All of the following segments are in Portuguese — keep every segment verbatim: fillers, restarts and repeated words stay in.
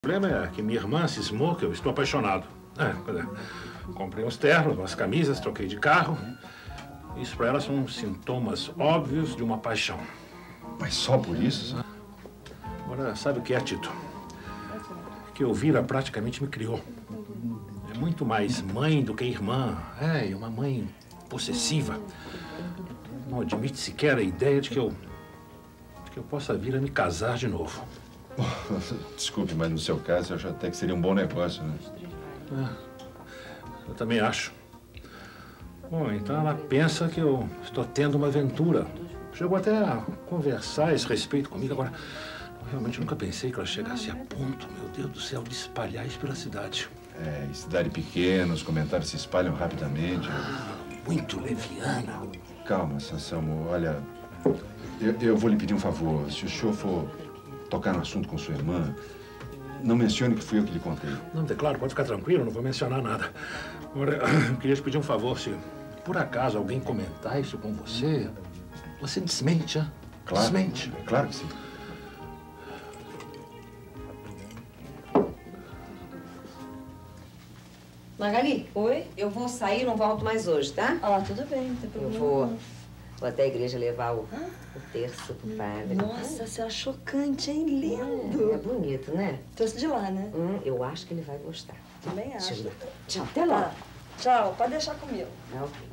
O problema é que minha irmã cismou que eu estou apaixonado. É, comprei uns ternos, umas camisas, troquei de carro. Isso para ela são sintomas óbvios de uma paixão. Mas só por isso? Agora, sabe o que é, Tito? Que Elvira praticamente me criou. É muito mais mãe do que irmã. É, e uma mãe possessiva. Não admite sequer a ideia de que eu... de que eu possa vir a me casar de novo. Desculpe, mas no seu caso, eu acho até que seria um bom negócio, né? É, eu também acho. Bom, então ela pensa que eu estou tendo uma aventura. Chegou até a conversar a esse respeito comigo. Agora, eu realmente nunca pensei que ela chegasse a ponto, meu Deus do céu, de espalhar isso pela cidade. É, em cidade pequena, os comentários se espalham rapidamente. Ah, muito leviana. Calma, Sansamo, olha, eu, eu vou lhe pedir um favor. Se o senhor for tocar no assunto com sua irmã, não mencione que fui eu que lhe contei. Não, é claro, pode ficar tranquilo, não vou mencionar nada. Agora, eu queria te pedir um favor, se por acaso alguém comentar isso com você, você desmente, hein? Claro, desmente. Claro que sim. Magali? Oi? Eu vou sair e não volto mais hoje, tá? Ah, tudo bem, não tem Eu problema. vou, vou até a igreja levar o, o terço pro padre. Nossa, você é chocante, hein? Lindo. É bonito, né? Trouxe de lá, né? Hum, eu acho que ele vai gostar. Também acho. Tchau, tchau, até lá. Tá. Tchau, pode deixar comigo. Ah, ok.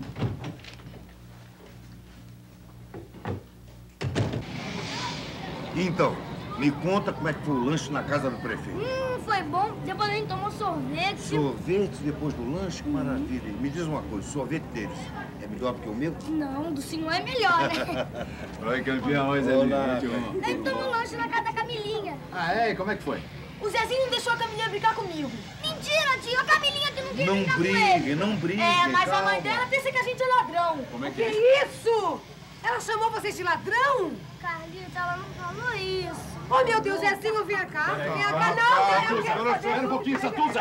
Então, me conta como é que foi o lanche na casa do prefeito. Hum, foi bom. Depois a gente tomou sorvete. Sorvete depois do lanche? Que maravilha. Me diz uma coisa, o sorvete deles é melhor do que o meu? Não, do senhor é melhor, né? Oi, campeão. Oi, Zé A gente tomou lanche na casa da Camilinha. Ah, é? E como é que foi? O Zezinho não deixou a Camilinha brincar comigo. Mentira, tio. A Camilinha que não quer Não brincar com brigue, ele. não brigue, É, mas a calma. mãe dela pensa que a gente é ladrão. Como é Que isso? Ela chamou vocês de ladrão? Carlita, ela não falou isso. Oh, meu Deus, Zezinho, vem cá. Vem cá, não, eu quero fazer... Espera um pouquinho, Santuza!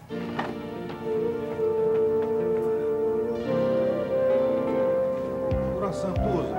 Dona Santuza.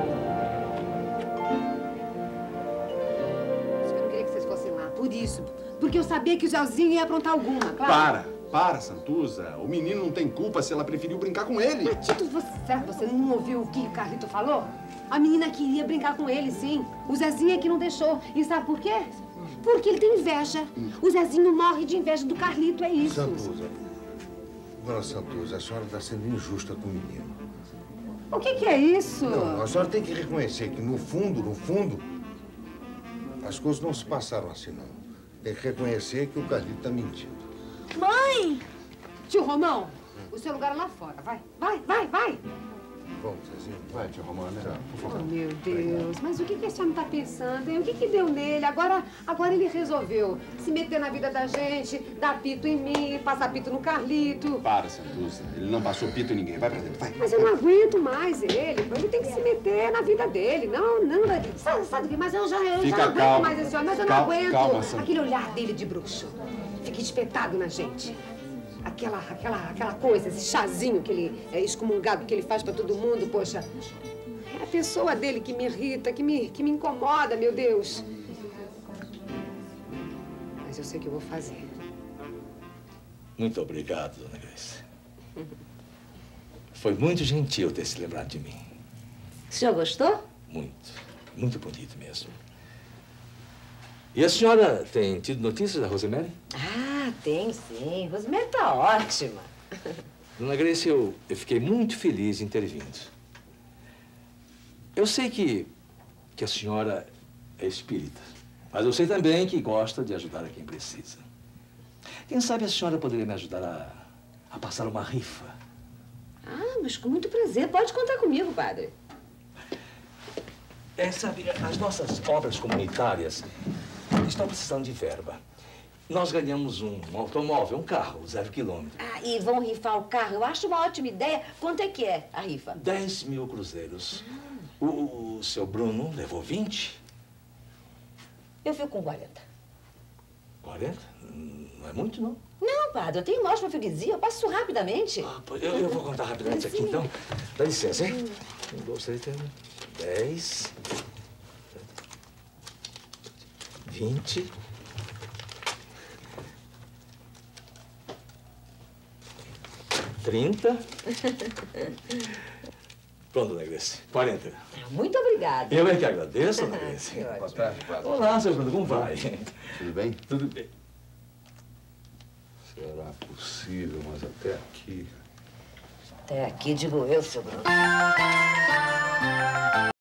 Eu não queria que vocês fossem lá, por isso. Porque eu sabia que o Zezinho ia aprontar alguma, claro. Para! Para, Santuza. O menino não tem culpa se ela preferiu brincar com ele. Mas, Tito, você, será que você não ouviu o que o Carlito falou? A menina queria brincar com ele, sim. O Zezinho é que não deixou. E sabe por quê? Porque ele tem inveja. O Zezinho morre de inveja do Carlito, é isso. Santuza. Dona Santuza, a senhora está sendo injusta com o menino. O que, que é isso? Não, a senhora tem que reconhecer que, no fundo, no fundo, as coisas não se passaram assim, não. Tem que reconhecer que o Carlito está mentindo. Mãe! Tio Romão, o seu lugar é lá fora. Vai, vai, vai, vai. Vamos, Zezinho. Vai, tio Romano, né? Por Oh, favor. meu Deus, mas o que, que esse homem tá pensando, hein? O que, que deu nele? Agora, agora ele resolveu se meter na vida da gente, dar pito em mim, passar pito no Carlito. Para, Santuza. Ele não passou pito em ninguém. Vai pra dentro, vai. Mas eu não aguento mais ele. Ele tem que se meter na vida dele. Não, não. Sabe, sabe o que? Mas eu já, eu Fica já não aguento calma. mais esse homem. Mas eu Calma, não aguento. calma, Sandra. Aquele olhar dele de bruxo. Fica espetado na gente. Aquela, aquela, aquela coisa, esse chazinho que ele é excomungado que ele faz pra todo mundo, poxa. É a pessoa dele que me irrita, que me, que me incomoda, meu Deus. Mas eu sei o que eu vou fazer. Muito obrigado, dona Grace. Foi muito gentil ter se lembrado de mim. O senhor gostou? Muito. Muito bonito mesmo. E a senhora tem tido notícias da Rosemary? Ah, tem sim. Rosemary tá ótima. Dona Grace, eu, eu fiquei muito feliz em ter vindo. Eu sei que, que a senhora é espírita, mas eu sei também que gosta de ajudar a quem precisa. Quem sabe a senhora poderia me ajudar a, a passar uma rifa? Ah, mas com muito prazer. Pode contar comigo, padre. É, sabe, as nossas obras comunitárias estão precisando de verba. Nós ganhamos um, um automóvel, um carro, zero quilômetro. Ah, e vão rifar o carro. Eu acho uma ótima ideia. Quanto é que é a rifa? Dez mil cruzeiros. O, o seu Bruno levou vinte? Eu fico com quarenta. Quarenta? Não é muito, não? Não, padre, eu tenho uma ótima freguesia. Eu passo rapidamente. Ah, pois eu, eu vou contar rapidamente isso aqui, então. Dá licença, hein? Um, dois, três, três, dez... vinte... trinta. Pronto, dona Grace. quarenta. Muito obrigada. Eu é que agradeço, dona Grace. Boa tarde, padre. Olá, seu Bruno, como vai? Tudo bem? Tudo bem. Será possível, mas até aqui... Até aqui, digo eu, seu Bruno.